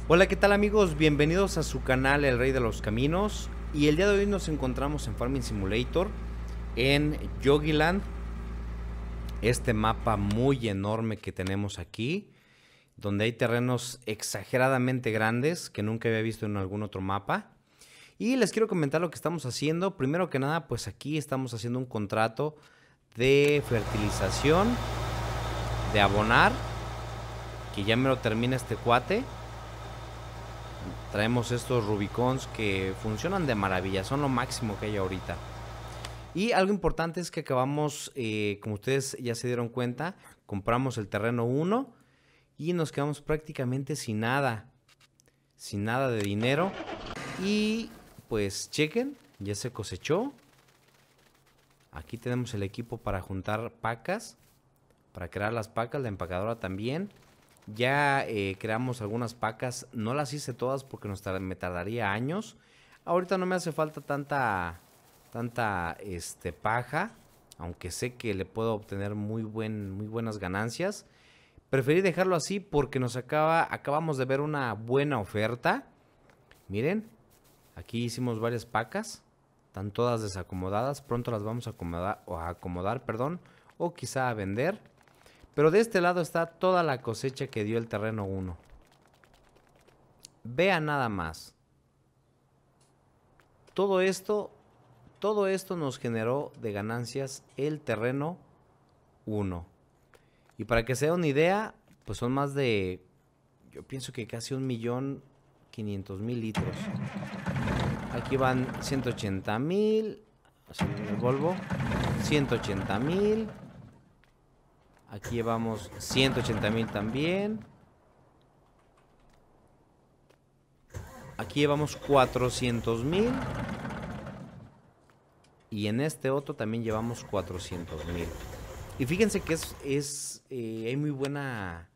Hola, ¿qué tal amigos? Bienvenidos a su canal El Rey de los Caminos. Y el día de hoy nos encontramos en Farming Simulator, en Yogiland. Este mapa muy enorme que tenemos aquí, donde hay terrenos exageradamente grandes que nunca había visto en algún otro mapa. Y les quiero comentar lo que estamos haciendo. Primero que nada, pues aquí estamos haciendo un contrato de fertilización, de abonar, que ya me lo termina este cuate. Traemos estos Rubicons que funcionan de maravilla, son lo máximo que hay ahorita. Y algo importante es que acabamos, como ustedes ya se dieron cuenta, compramos el terreno 1 y nos quedamos prácticamente sin nada de dinero. Y pues chequen, ya se cosechó. Aquí tenemos el equipo para juntar pacas, para crear las pacas, la empacadora también. Ya creamos algunas pacas, no las hice todas porque me tardaría años. Ahorita no me hace falta tanta paja, aunque sé que le puedo obtener muy buenas ganancias. Preferí dejarlo así porque acabamos de ver una buena oferta. Miren, aquí hicimos varias pacas, están todas desacomodadas, pronto las vamos a acomodar, perdón, o quizá a vender. Pero de este lado está toda la cosecha que dio el terreno 1. Vean nada más. Todo esto nos generó de ganancias el terreno 1. Y para que se den una idea, pues son más de, yo pienso que casi 1.500.000 litros. Aquí van 180.000, haciendo el Volvo, 180.000. Aquí llevamos 180.000 también. Aquí llevamos 400.000. Y en este otro también llevamos 400.000. Y fíjense que hay muy buena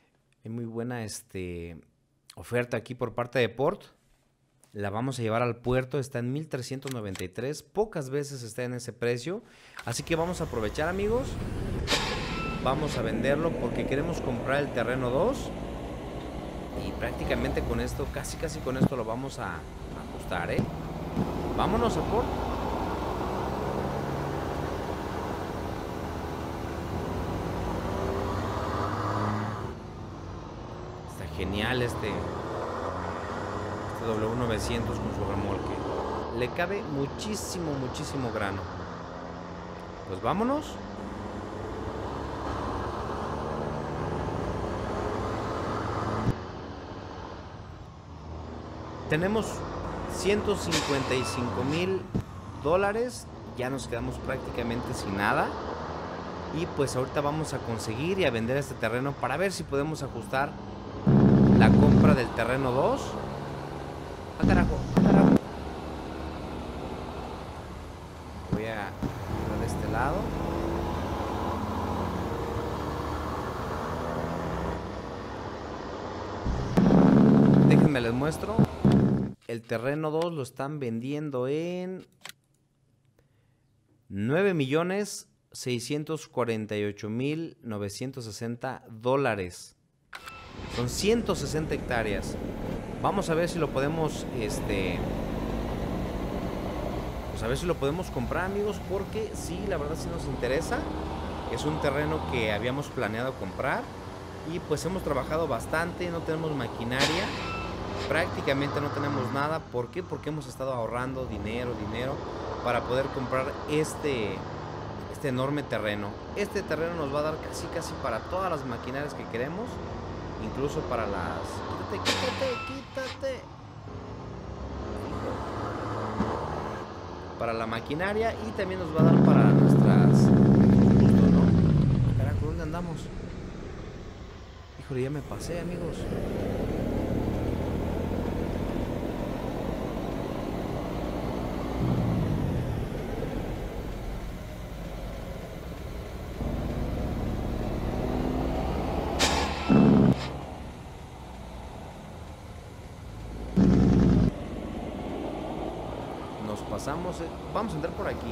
oferta aquí por parte de Port. La vamos a llevar al puerto, está en 1.393. Pocas veces está en ese precio. Así que vamos a aprovechar, amigos. Vamos a venderlo porque queremos comprar el terreno 2. Y prácticamente con esto, casi con esto lo vamos a ajustar, ¿eh? Vámonos a por. Está genial este W900 con su remolque. Le cabe muchísimo grano. Pues vámonos. Tenemos 155.000 dólares. Ya nos quedamos prácticamente sin nada. Y pues ahorita vamos a conseguir y a vender este terreno para ver si podemos ajustar la compra del terreno 2. ¡Ah, carajo! Voy a ir de este lado. Déjenme les muestro. El terreno 2 lo están vendiendo en 9.648.960 dólares. Son 160 hectáreas. Vamos a ver si lo podemos, pues a ver si lo podemos comprar, amigos, porque sí, la verdad sí nos interesa. Es un terreno que habíamos planeado comprar y pues hemos trabajado bastante, no tenemos maquinaria. Prácticamente no tenemos nada. ¿Por qué? Porque hemos estado ahorrando dinero para poder comprar este enorme terreno. Este terreno nos va a dar casi para todas las maquinarias que queremos. Incluso para las... Quítate. Para la maquinaria y también nos va a dar para nuestras... ¿no? Carajo, ¿dónde andamos? Híjole, ya me pasé, amigos. Pasamos, vamos a entrar por aquí,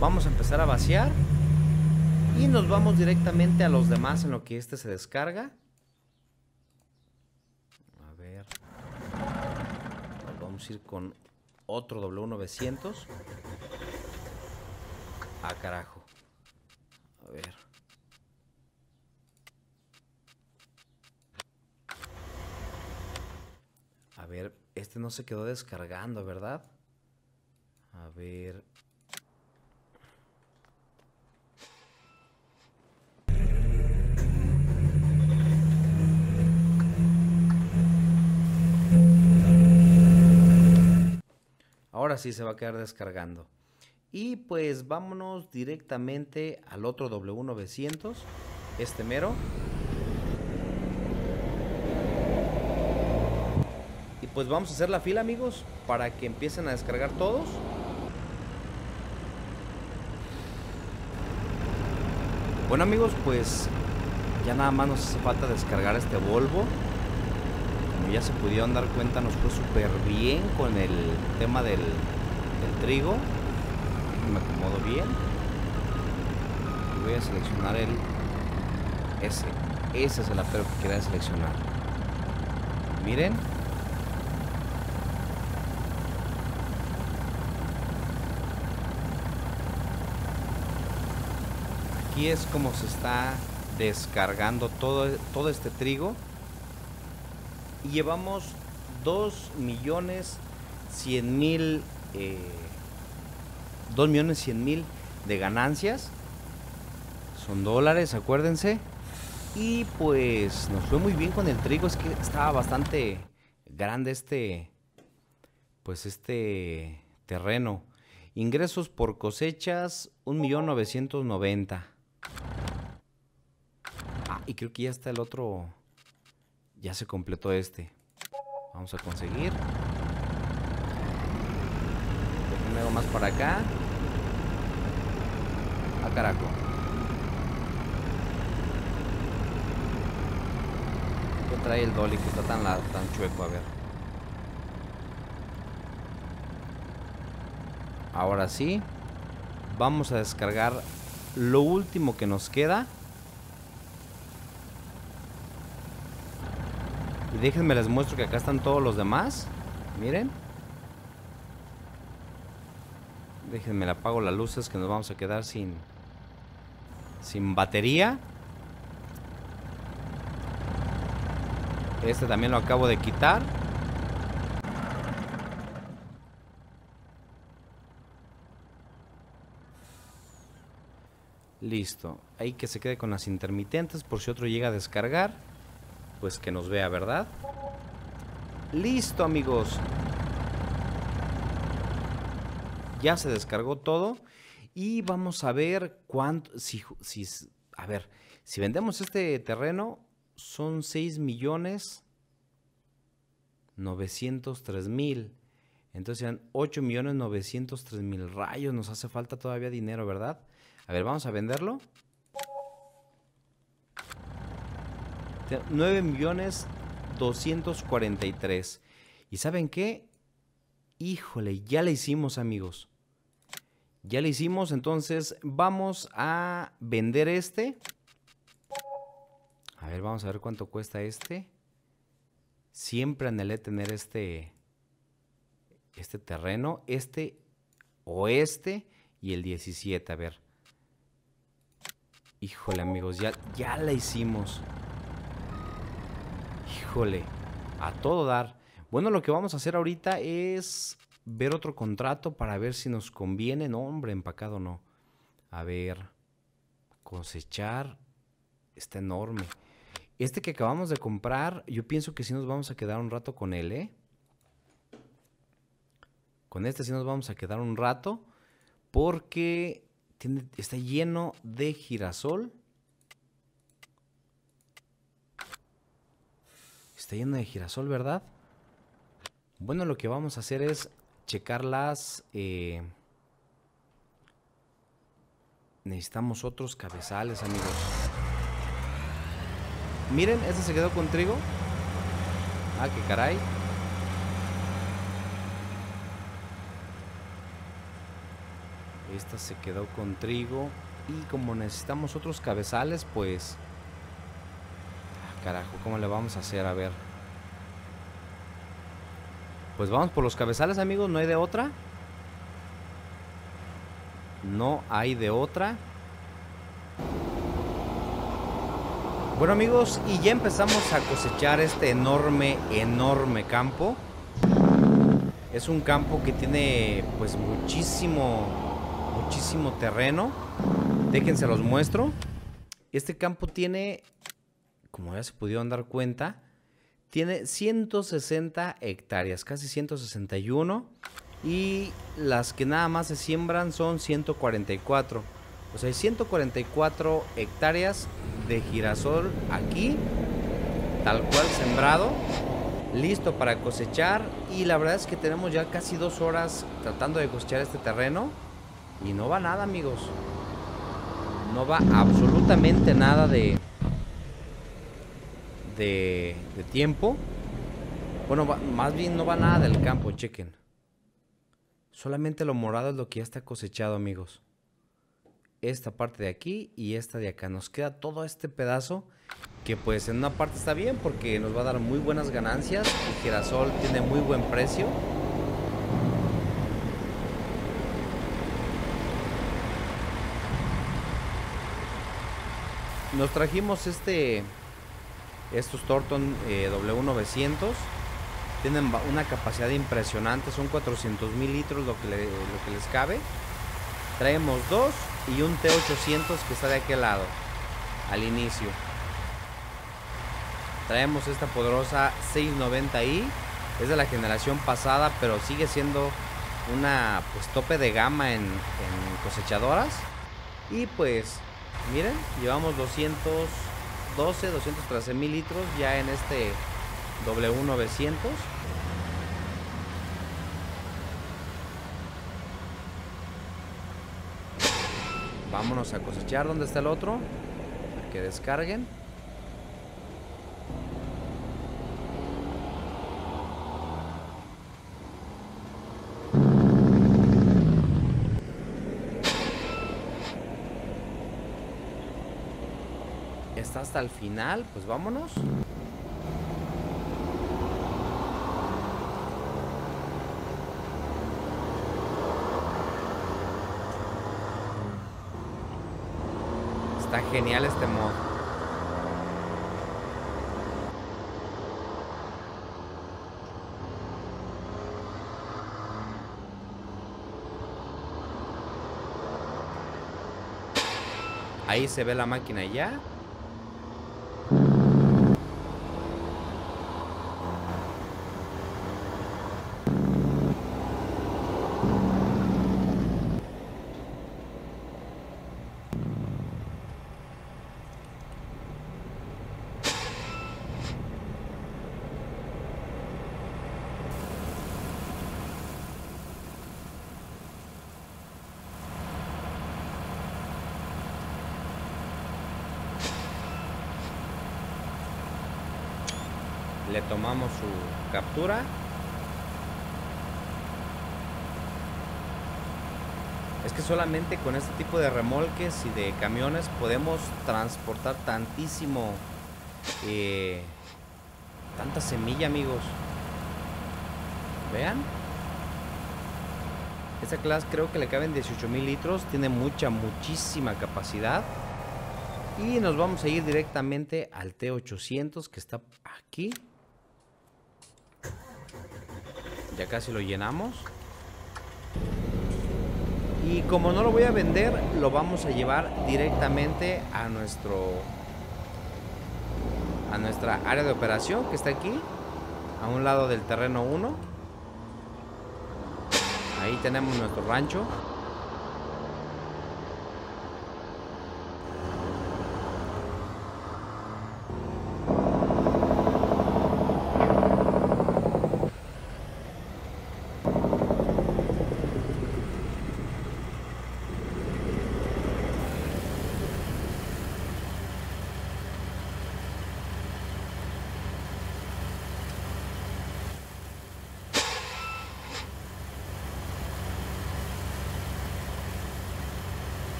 Vamos a empezar a vaciar. Y nos vamos directamente a los demás en lo que este se descarga. A ver. Vamos a ir con otro W900. Ah, carajo. A ver. A ver, este no se quedó descargando, ¿verdad? A ver. Ahora sí se va a quedar descargando. Y pues vámonos directamente al otro W900. Este mero. Y pues vamos a hacer la fila, amigos, para que empiecen a descargar todos. Bueno, amigos, pues ya nada más nos hace falta descargar este Volvo. Como ya se pudieron dar cuenta, nos fue súper bien con el tema del trigo. Me acomodo bien. Y voy a seleccionar ese. Ese es el apero que quería seleccionar. Miren. Aquí es como se está descargando todo este trigo. Y llevamos 2.100.000 2.100.000 de ganancias. Son dólares, acuérdense. Y pues nos fue muy bien con el trigo. Es que estaba bastante grande este terreno. Ingresos por cosechas 1.990.000. Ah, y creo que ya está el otro. Ya se completó este. Vamos a conseguir. Déjenme algo más para acá. Ah, carajo. ¿Qué trae el dolly que está tan chueco? A ver. Ahora sí. Vamos a descargar lo último que nos queda. Y déjenme les muestro que acá están todos los demás. Miren. Déjenme le apago las luces que nos vamos a quedar sin batería. Este también lo acabo de quitar. Listo. Ahí que se quede con las intermitentes por si otro llega a descargar. Pues que nos vea, ¿verdad? Listo, amigos. Ya se descargó todo. Y vamos a ver cuánto. A ver, si vendemos este terreno, son 6.903.000. Entonces sean 8.903.000. Rayos, nos hace falta todavía dinero, ¿verdad? A ver, vamos a venderlo. 9.243.000. ¿Y saben qué? Híjole, ya le hicimos, amigos. Ya le hicimos, entonces vamos a vender este. A ver, vamos a ver cuánto cuesta este. Siempre anhelé tener este terreno. Este o este y el 17, a ver. Híjole, amigos, ya la hicimos. Híjole, a todo dar. Bueno, lo que vamos a hacer ahorita es ver otro contrato para ver si nos conviene. No, hombre, empacado no. A ver, cosechar. Está enorme. Este que acabamos de comprar, yo pienso que sí nos vamos a quedar un rato con él, ¿eh? Con este sí nos vamos a quedar un rato. Porque está lleno de girasol. Está lleno de girasol, ¿verdad? Bueno, lo que vamos a hacer es checar las... necesitamos otros cabezales, amigos. Miren, este se quedó con trigo. Ah, qué caray. Esta se quedó con trigo. Y como necesitamos otros cabezales, pues... Carajo, ¿cómo le vamos a hacer? A ver. Pues vamos por los cabezales, amigos. No hay de otra. No hay de otra. Bueno, amigos, y ya empezamos a cosechar este enorme, enorme campo. Es un campo que tiene pues muchísimo terreno. Déjense los muestro. Este campo tiene, como ya se pudieron dar cuenta, tiene 160 hectáreas, casi 161. Y las que nada más se siembran son 144. O sea, hay 144 hectáreas de girasol aquí, tal cual sembrado, listo para cosechar. Y la verdad es que tenemos ya casi 2 horas tratando de cosechar este terreno. Y no va nada, amigos. No va absolutamente nada de tiempo. Bueno, más bien no va nada del campo, chequen. Solamente lo morado es lo que ya está cosechado, amigos. Esta parte de aquí y esta de acá. Nos queda todo este pedazo que pues en una parte está bien porque nos va a dar muy buenas ganancias. El girasol tiene muy buen precio. Nos trajimos estos Thornton W900. Tienen una capacidad impresionante. Son 400,000 litros lo que les cabe. Traemos 2 y un T800 que está de aquel lado, al inicio. Traemos esta poderosa 690i. Es de la generación pasada, pero sigue siendo una pues tope de gama en cosechadoras. Y pues miren, llevamos 213,000 litros ya en este W900. Vámonos a cosechar. ¿Dónde está el otro? A que descarguen. Está hasta el final, pues vámonos. Está genial este mod. Ahí se ve la máquina ya. Le tomamos su captura. Es que solamente con este tipo de remolques y de camiones podemos transportar tantísimo, tanta semilla, amigos. Vean. Esta clase creo que le caben 18,000 litros. Tiene muchísima capacidad. Y nos vamos a ir directamente al T800 que está aquí. Ya casi lo llenamos. Y como no lo voy a vender, lo vamos a llevar directamente a nuestra área de operación que está aquí, a un lado del terreno 1. Ahí tenemos nuestro rancho.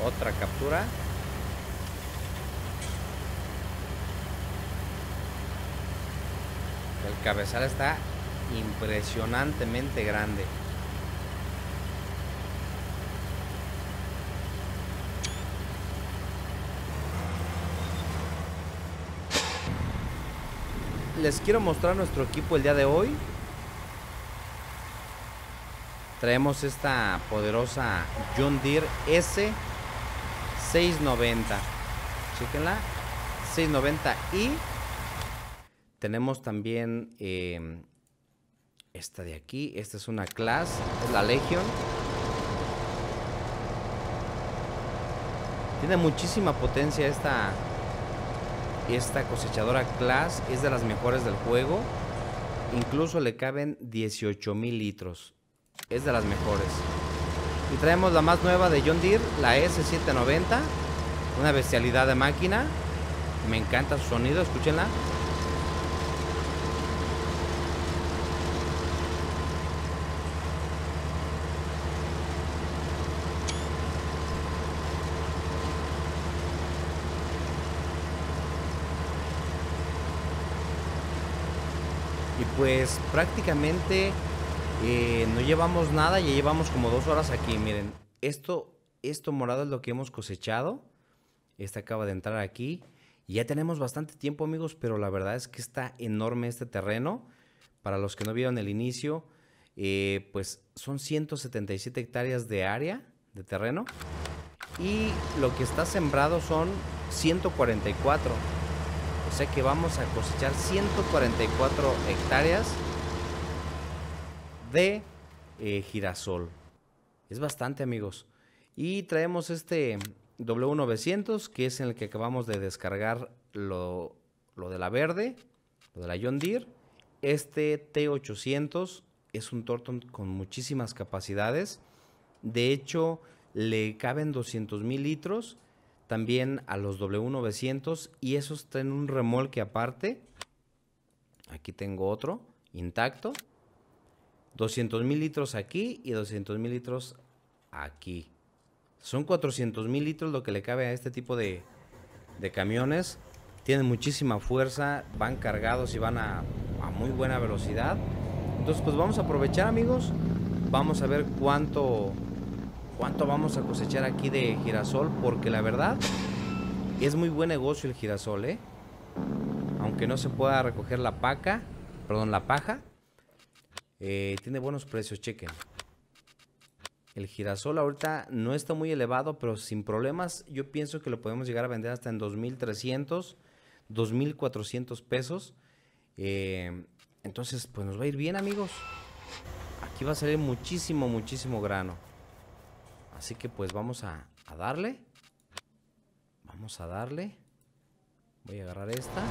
Otra captura. El cabezal está impresionantemente grande. Les quiero mostrar nuestro equipo el día de hoy. Traemos esta poderosa John Deere S690. Chéquenla. 690 y tenemos también esta de aquí. Esta es una Class, es la Legion. Tiene muchísima potencia esta cosechadora Class. Es de las mejores del juego. Incluso le caben 18,000 litros. Es de las mejores. Y traemos la más nueva de John Deere, la S790. Una bestialidad de máquina. Me encanta su sonido, escúchenla. Y pues prácticamente no llevamos nada, ya llevamos como 2 horas aquí. Miren, esto morado es lo que hemos cosechado. Este acaba de entrar aquí. Y ya tenemos bastante tiempo, amigos, pero la verdad es que está enorme este terreno. Para los que no vieron el inicio, pues son 177 hectáreas de área de terreno. Y lo que está sembrado son 144. O sea que vamos a cosechar 144 hectáreas de girasol. Es bastante, amigos. Y traemos este W900, que es en el que acabamos de descargar lo de la verde, lo de la John Deere. Este T800 es un Torton con muchísimas capacidades. De hecho, le caben 200,000 litros. También a los W900, y esos traen un remolque aparte. Aquí tengo otro intacto. 200,000 litros aquí y 200,000 litros aquí. Son 400,000 litros lo que le cabe a este tipo de camiones. Tienen muchísima fuerza, van cargados y van a muy buena velocidad. Entonces pues vamos a aprovechar, amigos. Vamos a ver cuánto vamos a cosechar aquí de girasol, porque la verdad es muy buen negocio el girasol, ¿eh? Aunque no se pueda recoger la paja, tiene buenos precios, chequen. El girasol ahorita no está muy elevado, pero sin problemas yo pienso que lo podemos llegar a vender hasta en 2,300, 2,400 pesos. Entonces pues nos va a ir bien, amigos. Aquí va a salir muchísimo grano. Así que pues vamos a darle. Vamos a darle. Voy a agarrar esta.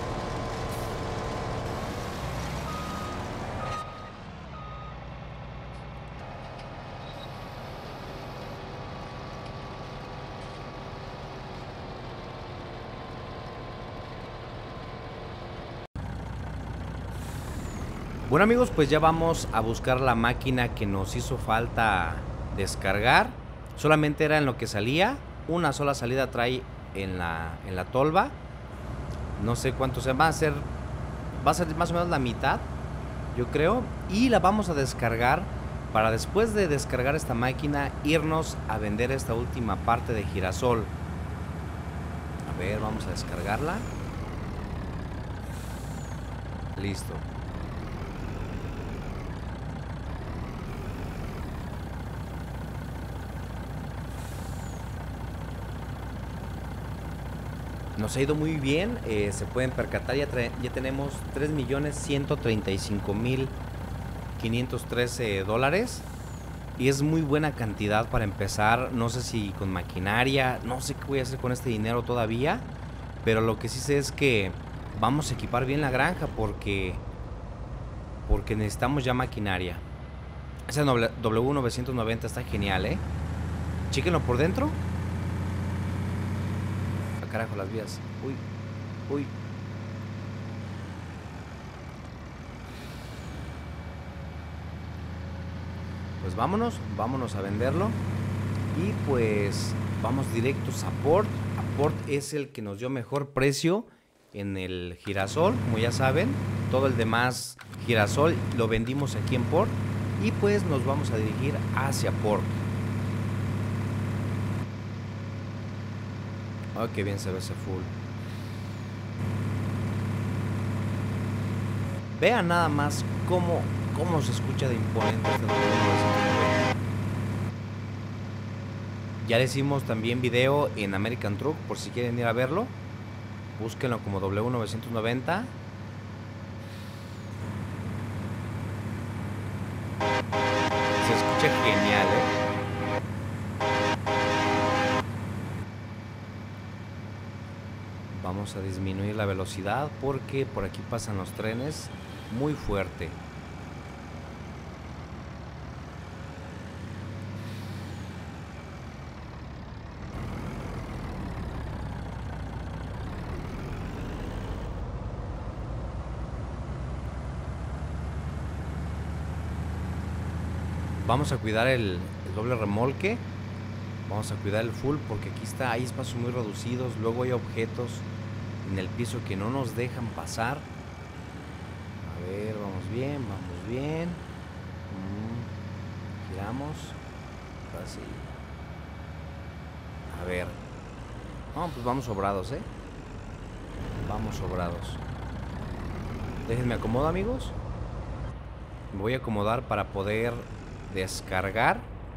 Bueno, amigos, pues ya vamos a buscar la máquina que nos hizo falta descargar. Solamente era en lo que salía. Una sola salida trae en la tolva. No sé cuánto se va a ser. Va a ser más o menos la mitad, yo creo. Y la vamos a descargar para después de descargar esta máquina irnos a vender esta última parte de girasol. A ver, vamos a descargarla. Listo. Nos ha ido muy bien, se pueden percatar, ya tenemos 3,135,513 dólares. Y es muy buena cantidad para empezar. No sé si con maquinaria, no sé qué voy a hacer con este dinero todavía. Pero lo que sí sé es que vamos a equipar bien la granja porque necesitamos ya maquinaria. Ese W990 está genial, ¿eh? Chéquenlo por dentro. Carajo, las vías. Uy, uy. Pues vámonos a venderlo. Y pues vamos directos a Port. A Port es el que nos dio mejor precio en el girasol, como ya saben. Todo el demás girasol lo vendimos aquí en Port. Y pues nos vamos a dirigir hacia Port. Oh, qué bien se ve ese full. Vean nada más cómo se escucha de imponente este W990. Ya le hicimos también video en American Truck, por si quieren ir a verlo. Búsquenlo como W990. Se escucha genial, Vamos a disminuir la velocidad porque por aquí pasan los trenes muy fuerte. Vamos a cuidar el doble remolque. Vamos a cuidar el full porque aquí hay espacios muy reducidos. Luego hay objetos en el piso que no nos dejan pasar. A ver, vamos bien, vamos bien. Giramos. Así. A ver. No, pues vamos sobrados, Vamos sobrados. Déjenme acomodo, amigos. Me voy a acomodar para poder descargar.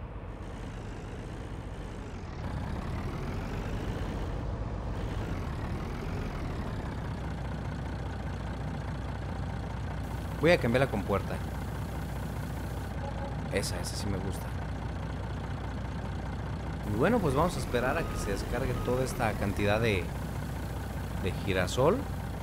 Voy a cambiar la compuerta. Esa sí me gusta. Y bueno, pues vamos a esperar a que se descargue toda esta cantidad de girasol.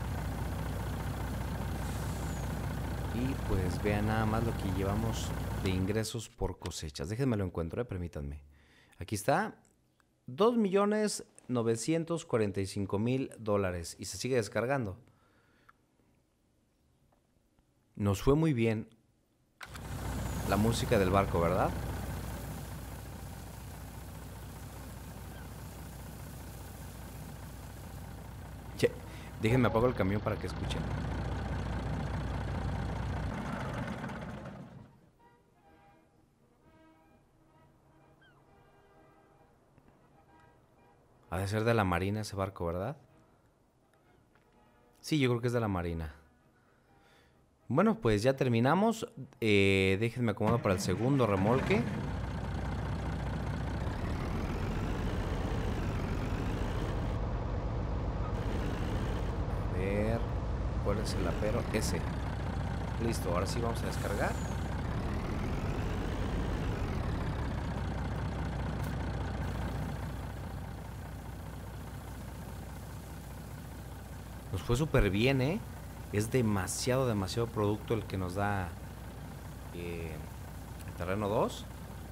Y pues vean nada más lo que llevamos de ingresos por cosechas. Déjenme lo encuentro, permítanme. Aquí está. $2,945,000 y se sigue descargando. Nos fue muy bien la música del barco, ¿verdad? Che, déjenme apago el camión para que escuchen. Ha de ser de la Marina ese barco, ¿verdad? Sí, yo creo que es de la Marina. Bueno, pues ya terminamos. Déjenme acomodar para el segundo remolque. A ver, ¿cuál es el apero? Ese. Listo, ahora sí vamos a descargar. Nos fue súper bien, Es demasiado producto el que nos da el terreno 2.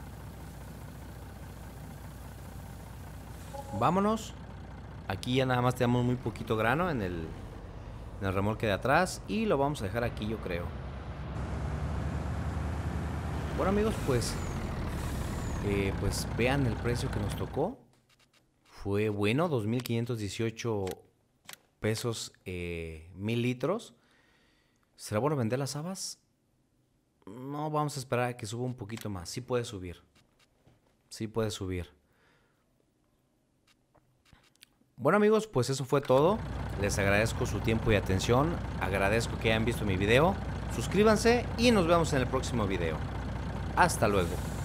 Vámonos. Aquí ya nada más tenemos muy poquito grano en el remolque de atrás. Y lo vamos a dejar aquí, yo creo. Bueno, amigos, pues vean el precio que nos tocó. Fue bueno, 2,518 pesos 1,000 litros. ¿Será bueno vender las habas? No, vamos a esperar a que suba un poquito más. Sí puede subir. Sí puede subir. Bueno, amigos, pues eso fue todo. Les agradezco su tiempo y atención. Agradezco que hayan visto mi video. Suscríbanse y nos vemos en el próximo video. Hasta luego.